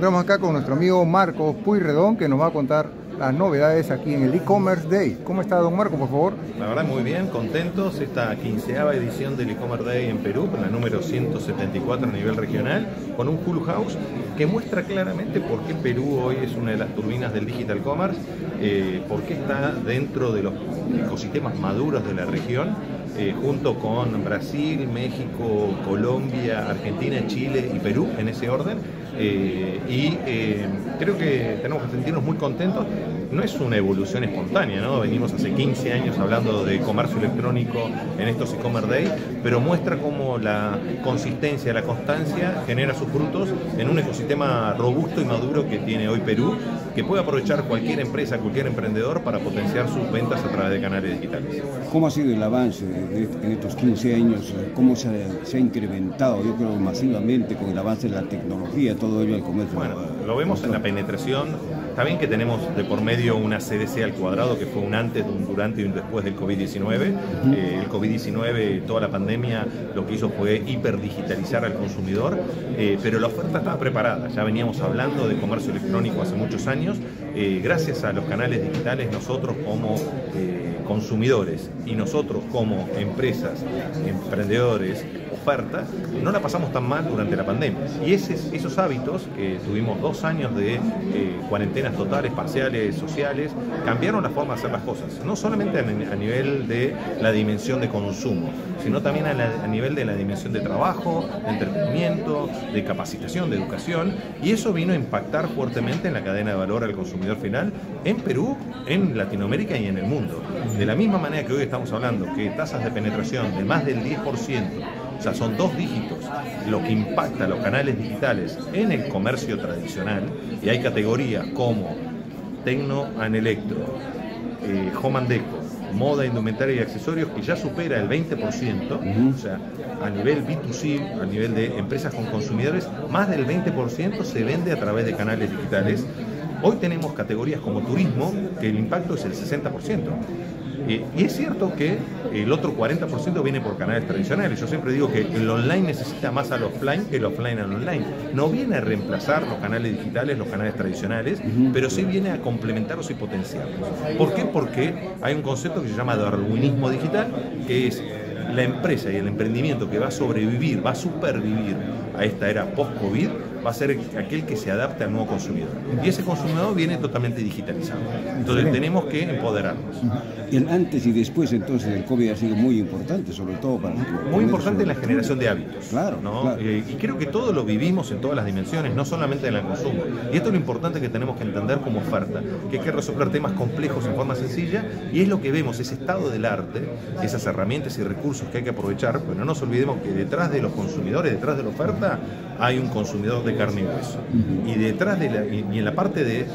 Estamos acá con nuestro amigo Marcos Pueyrredón, que nos va a contar las novedades aquí en el e-commerce day. ¿Cómo está, don Marco, por favor? La verdad, muy bien, contentos. Esta 15ª edición del e-commerce day en Perú, la número 174 a nivel regional, con un Full House que muestra claramente por qué Perú hoy es una de las turbinas del digital commerce, por qué está dentro de los ecosistemas maduros de la región, junto con Brasil, México, Colombia, Argentina, Chile y Perú, en ese orden. Creo que tenemos que sentirnos muy contentos. No es una evolución espontánea, ¿no? Venimos hace 15 años hablando de comercio electrónico en estos e-commerce day, pero muestra cómo la consistencia, la constancia genera sus frutos en un ecosistema robusto y maduro que tiene hoy Perú, que puede aprovechar cualquier empresa, cualquier emprendedor para potenciar sus ventas a través de canales digitales. ¿Cómo ha sido el avance en estos 15 años? ¿Cómo se ha incrementado, yo creo, masivamente con el avance de la tecnología, todo ello al comercio? Bueno, lo vemos en la penetración. Está bien que tenemos de por medio una CDC al cuadrado, que fue un antes, un durante y un después del COVID-19. El COVID-19, toda la pandemia, lo que hizo fue hiperdigitalizar al consumidor, pero la oferta estaba preparada. Ya veníamos hablando de comercio electrónico hace muchos años. Gracias a los canales digitales, nosotros como consumidores y nosotros como empresas, emprendedores, oferta, no la pasamos tan mal durante la pandemia. Y esos hábitos, que tuvimos 2 años de cuarentenas totales, parciales, sociales, cambiaron la forma de hacer las cosas. No solamente a nivel de la dimensión de consumo, sino también a nivel de la dimensión de trabajo, de entretenimiento, de capacitación, de educación. Y eso vino a impactar fuertemente en la cadena de valor al consumidor final en Perú, en Latinoamérica y en el mundo. De la misma manera que hoy estamos hablando que tasas de penetración de más del 10%, o sea, son 2 dígitos lo que impacta a los canales digitales en el comercio tradicional, y hay categorías como Tecno and Electro, Home and Deco, moda, indumentaria y accesorios, que ya supera el 20%, o sea, a nivel B2C, a nivel de empresas con consumidores, más del 20% se vende a través de canales digitales. Hoy tenemos categorías como turismo, que el impacto es el 60%. Y es cierto que el otro 40% viene por canales tradicionales. Yo siempre digo que el online necesita más al offline que el offline al online. No viene a reemplazar los canales digitales, los canales tradicionales, pero sí viene a complementarlos y potenciarlos. ¿Por qué? Porque hay un concepto que se llama darwinismo digital, que es la empresa y el emprendimiento que va a sobrevivir, va a supervivir a esta era post-COVID, va a ser aquel que se adapte al nuevo consumidor. Y ese consumidor viene totalmente digitalizado. Entonces tenemos que empoderarnos. El antes y después, entonces, del COVID ha sido muy importante, sobre todo para... Muy importante en la generación de hábitos. Claro, ¿no? Claro. Y creo que todo lo vivimos en todas las dimensiones, no solamente en el consumo. Y esto es lo importante que tenemos que entender como oferta, que hay que resolver temas complejos en forma sencilla, y es lo que vemos, ese estado del arte, esas herramientas y recursos que hay que aprovechar, pero no nos olvidemos que detrás de los consumidores, detrás de la oferta, hay un consumidor de carne y hueso. Y detrás de y en la parte de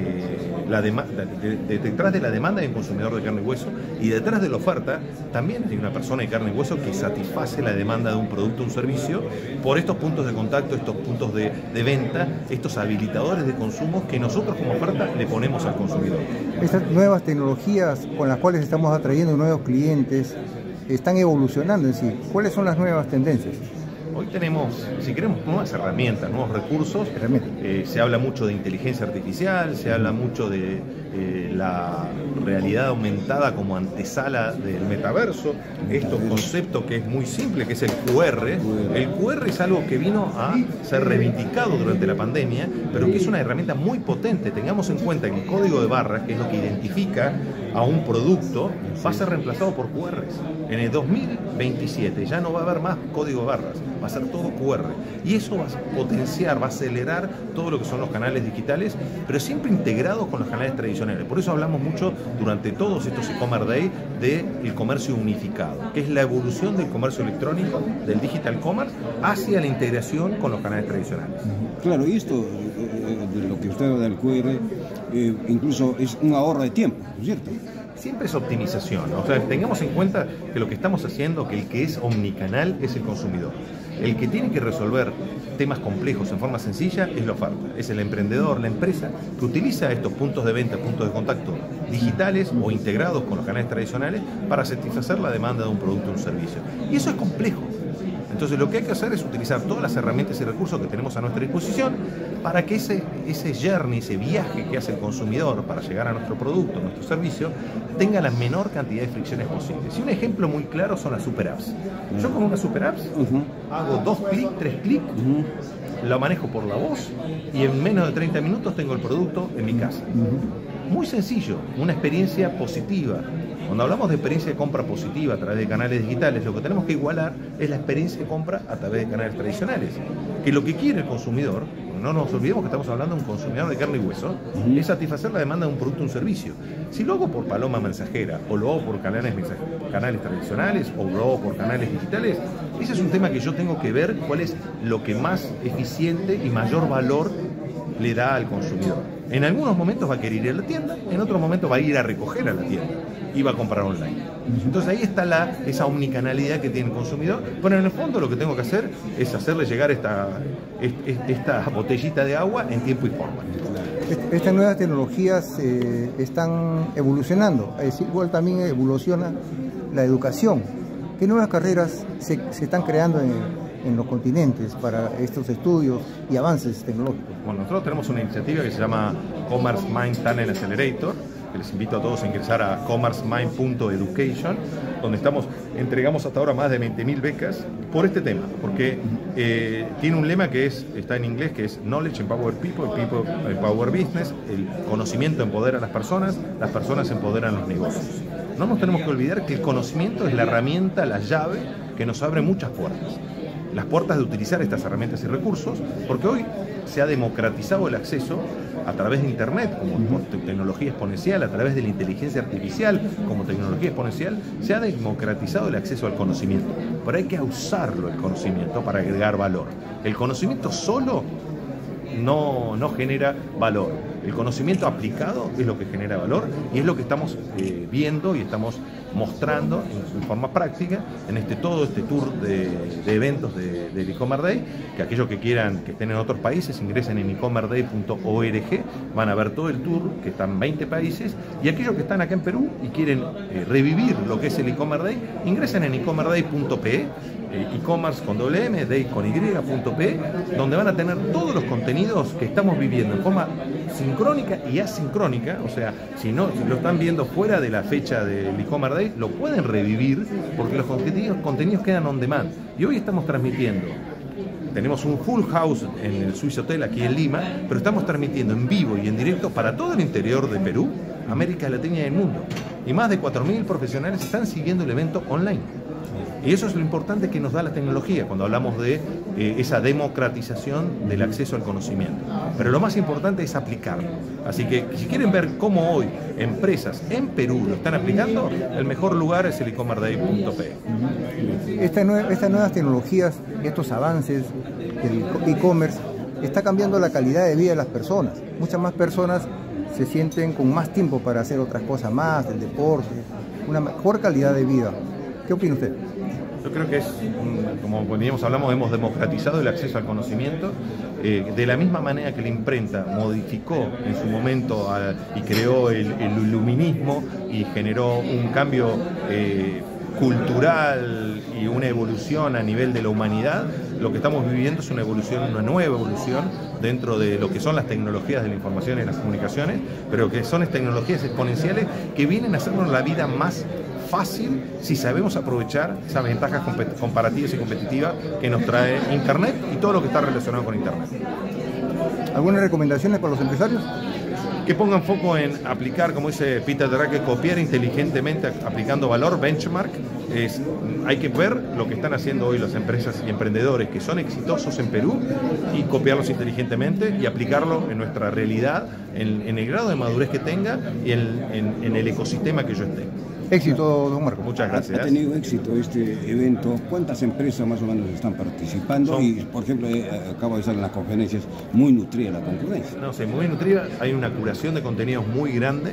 detrás de la demanda hay un consumidor de carne y hueso, y detrás de la oferta también hay una persona de carne y hueso que satisface la demanda de un producto o un servicio por estos puntos de contacto, estos puntos de venta, estos habilitadores de consumo que nosotros como oferta le ponemos al consumidor. Estas nuevas tecnologías con las cuales estamos atrayendo nuevos clientes están evolucionando en sí. ¿Cuáles son las nuevas tendencias? Hoy tenemos, si queremos, nuevas herramientas, nuevos recursos. Se habla mucho de inteligencia artificial, se habla mucho de la realidad aumentada como antesala del metaverso. Estos conceptos que es muy simple, que es el QR. El QR es algo que vino a ser reivindicado durante la pandemia, pero que es una herramienta muy potente. Tengamos en cuenta que el código de barras, que es lo que identifica a un producto, va a ser reemplazado por QRs. En el 2027 ya no va a haber más código de barras, va a ser todo QR. Y eso va a potenciar, va a acelerar todo lo que son los canales digitales, pero siempre integrados con los canales tradicionales. Por eso hablamos mucho durante todos estos e-commerce day del comercio unificado, que es la evolución del comercio electrónico, del digital commerce, hacia la integración con los canales tradicionales. Claro, y esto de lo que usted habla del QR, incluso es un ahorro de tiempo, ¿no es cierto? Siempre es optimización, o sea, tengamos en cuenta que lo que estamos haciendo, que el que es omnicanal es el consumidor. El que tiene que resolver temas complejos en forma sencilla es la oferta, es el emprendedor, la empresa que utiliza estos puntos de venta, puntos de contacto digitales o integrados con los canales tradicionales para satisfacer la demanda de un producto o un servicio. Y eso es complejo. Entonces lo que hay que hacer es utilizar todas las herramientas y recursos que tenemos a nuestra disposición para que ese journey, ese viaje que hace el consumidor para llegar a nuestro producto, a nuestro servicio, tenga la menor cantidad de fricciones posibles. Y un ejemplo muy claro son las super apps. Yo con una super apps hago 2 clics, 3 clics, la manejo por la voz y en menos de 30 minutos tengo el producto en mi casa. Muy sencillo, una experiencia positiva. Cuando hablamos de experiencia de compra positiva a través de canales digitales, lo que tenemos que igualar es la experiencia de compra a través de canales tradicionales. Que lo que quiere el consumidor, no nos olvidemos que estamos hablando de un consumidor de carne y hueso, es satisfacer la demanda de un producto o un servicio. Si lo hago por paloma mensajera, o lo hago por canales tradicionales, o lo hago por canales digitales, ese es un tema que yo tengo que ver cuál es lo que más eficiente y mayor valor le da al consumidor. En algunos momentos va a querer ir a la tienda, en otros momentos va a ir a recoger a la tienda y va a comprar online. Entonces ahí está esa omnicanalidad que tiene el consumidor, pero en el fondo lo que tengo que hacer es hacerle llegar esta botellita de agua en tiempo y forma. Estas nuevas tecnologías están evolucionando, es decir, igual también evoluciona la educación. ¿Qué nuevas carreras se están creando en los continentes para estos estudios y avances tecnológicos? Bueno, nosotros tenemos una iniciativa que se llama Commerce Mind Talent Accelerator, que les invito a todos a ingresar a commercemind.education, donde entregamos hasta ahora más de 20.000 becas por este tema, porque tiene un lema que está en inglés, que es Knowledge Empower People, People Empower Business, el conocimiento empodera a las personas empoderan los negocios. No nos tenemos que olvidar que el conocimiento es la herramienta, la llave que nos abre muchas puertas. Las puertas de utilizar estas herramientas y recursos, porque hoy se ha democratizado el acceso a través de Internet como tecnología exponencial, a través de la inteligencia artificial como tecnología exponencial, se ha democratizado el acceso al conocimiento. Pero hay que usarlo, el conocimiento, para agregar valor. El conocimiento solo no genera valor. El conocimiento aplicado es lo que genera valor y es lo que estamos viendo y estamos mostrando en forma práctica en todo este tour de eventos del e-commerce day, que aquellos que quieran, que estén en otros países, ingresen en e-commerceday.org, van a ver todo el tour, que están en 20 países, y aquellos que están acá en Perú y quieren revivir lo que es el e-commerce day, ingresen en e-commerceday.pe, e-commerce con doble M, day con y.pe, donde van a tener todos los contenidos que estamos viviendo en forma sincrónica y asincrónica. O sea, si lo están viendo fuera de la fecha del e-commerce day, lo pueden revivir porque los contenidos quedan on demand. Y hoy estamos transmitiendo, tenemos un full house en el Swiss Hotel aquí en Lima, pero estamos transmitiendo en vivo y en directo para todo el interior de Perú, América Latina y el mundo. Y más de 4.000 profesionales están siguiendo el evento online. Y eso es lo importante que nos da la tecnología cuando hablamos de esa democratización del acceso al conocimiento. Pero lo más importante es aplicarlo. Así que si quieren ver cómo hoy empresas en Perú lo están aplicando, el mejor lugar es el e-commerceday.pe. Estas nuevas tecnologías, estos avances del e-commerce, está cambiando la calidad de vida de las personas. Muchas más personas se sienten con más tiempo para hacer otras cosas más, el deporte, una mejor calidad de vida. ¿Qué opina usted? Yo creo que como hablamos, hemos democratizado el acceso al conocimiento, de la misma manera que la imprenta modificó en su momento y creó el iluminismo y generó un cambio cultural y una evolución a nivel de la humanidad. Lo que estamos viviendo es una nueva evolución dentro de lo que son las tecnologías de la información y las comunicaciones, pero que son tecnologías exponenciales que vienen a hacernos la vida más fácil si sabemos aprovechar esas ventajas comparativas y competitivas que nos trae Internet y todo lo que está relacionado con Internet. ¿Algunas recomendaciones para los empresarios? Que pongan foco en aplicar, como dice Peter Drucker, copiar inteligentemente aplicando valor, benchmark. Hay que ver lo que están haciendo hoy las empresas y emprendedores que son exitosos en Perú y copiarlos inteligentemente y aplicarlo en nuestra realidad, en el grado de madurez que tenga y en el ecosistema que yo esté. Éxito, don Marco. Muchas gracias. ¿Ha tenido éxito este evento? ¿Cuántas empresas más o menos están participando? Y, por ejemplo, acabo de estar en las conferencias, muy nutrida la concurrencia. No sé, muy nutrida. Hay una curación de contenidos muy grande.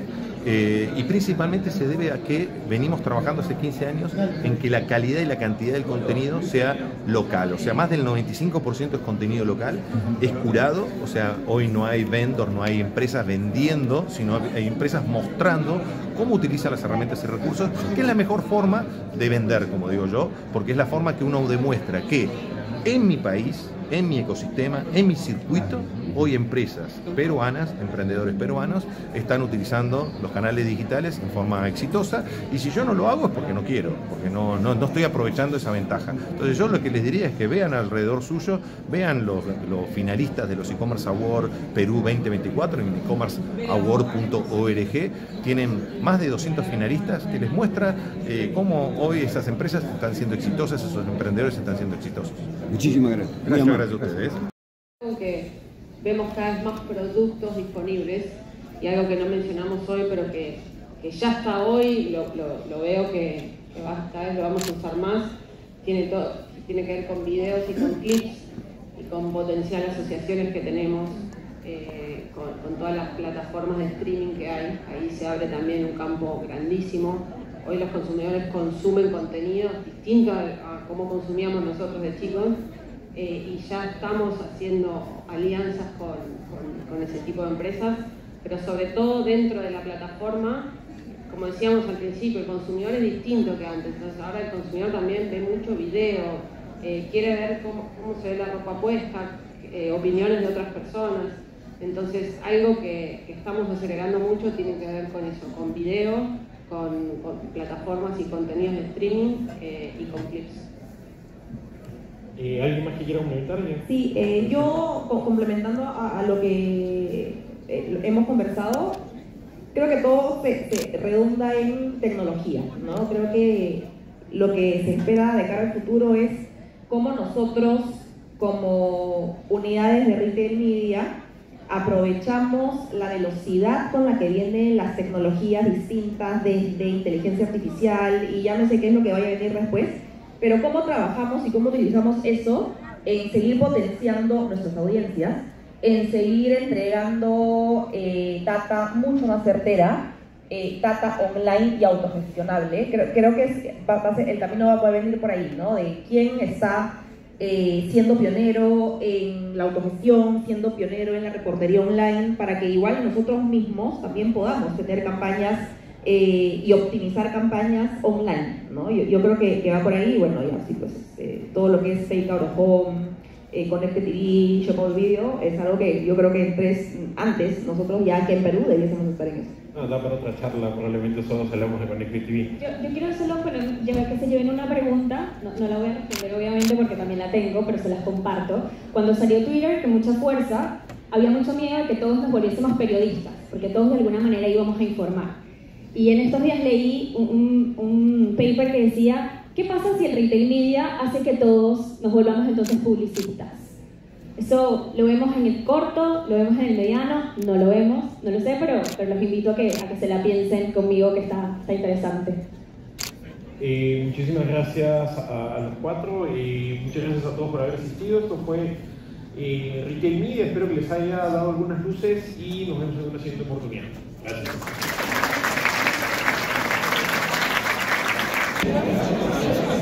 Y principalmente se debe a que venimos trabajando hace 15 años en que la calidad y la cantidad del contenido sea local, o sea, más del 95% es contenido local, es curado, o sea, hoy no hay vendor, no hay empresas vendiendo, sino hay empresas mostrando cómo utilizan las herramientas y recursos, que es la mejor forma de vender, como digo yo, porque es la forma que uno demuestra que en mi país, en mi ecosistema, en mi circuito, hoy empresas peruanas, emprendedores peruanos, están utilizando los canales digitales en forma exitosa, y si yo no lo hago es porque no quiero, porque no estoy aprovechando esa ventaja. Entonces yo lo que les diría es que vean alrededor suyo, vean los finalistas de los e-commerce Award Perú 2024 en ecommerceaward.org, tienen más de 200 finalistas que les muestra cómo hoy esas empresas están siendo exitosas, esos emprendedores están siendo exitosos. Muchísimas gracias. Gracias a ustedes. Que vemos cada vez más productos disponibles, y algo que no mencionamos hoy, pero que ya está hoy, lo veo que cada vez lo vamos a usar más, tiene que ver con videos y con clips y con potenciales asociaciones que tenemos con todas las plataformas de streaming que hay. Ahí se abre también un campo grandísimo. Hoy los consumidores consumen contenido distinto a cómo consumíamos nosotros de chicos, y ya estamos haciendo alianzas con ese tipo de empresas, pero sobre todo dentro de la plataforma. Como decíamos al principio, el consumidor es distinto que antes, entonces ahora el consumidor también ve mucho video, quiere ver cómo se ve la ropa puesta, opiniones de otras personas. Entonces algo que estamos acelerando mucho tiene que ver con eso, con video, con plataformas y contenidos de streaming y con clips. ¿Alguien más que quiera complementar? Sí, yo complementando a lo que hemos conversado, creo que todo se redunda en tecnología, ¿no? Creo que lo que se espera de cara al futuro es cómo nosotros, como unidades de retail media, aprovechamos la velocidad con la que vienen las tecnologías distintas de inteligencia artificial, y ya no sé qué es lo que vaya a venir después, pero cómo trabajamos y cómo utilizamos eso en seguir potenciando nuestras audiencias, en seguir entregando data mucho más certera, data online y autogestionable. Creo que el camino va a poder venir por ahí, ¿no? De quién está siendo pionero en la autogestión, siendo pionero en la reportería online, para que igual nosotros mismos también podamos tener campañas y optimizar campañas online, ¿no? Yo creo que va por ahí. Bueno, ya sí, pues todo lo que es Take Out of Home, Connected TV, Shopable Video, es algo que yo creo que antes nosotros ya aquí en Perú debiésemos estar en eso. No, da para otra charla, probablemente solo hablamos de Connected TV. Yo quiero solo que se lleven una pregunta, no la voy a responder obviamente porque también la tengo, pero se las comparto. Cuando salió Twitter, con mucha fuerza, había mucho miedo de que todos nos volviésemos periodistas, porque todos de alguna manera íbamos a informar. Y en estos días leí un paper que decía, ¿qué pasa si el retail media hace que todos nos volvamos entonces publicistas? Eso lo vemos en el corto, lo vemos en el mediano, no lo vemos, no lo sé, pero los invito a que se la piensen conmigo, que está interesante. Muchísimas gracias a los cuatro y muchas gracias a todos por haber asistido. Esto fue Retail Media, espero que les haya dado algunas luces y nos vemos en una siguiente oportunidad. Gracias.